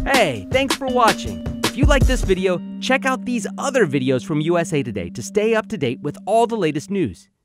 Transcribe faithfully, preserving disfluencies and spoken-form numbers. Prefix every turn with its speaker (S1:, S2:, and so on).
S1: Hey, thanks for watching. If you like this video, check out these other videos from U S A Today to stay up to date with all the latest news.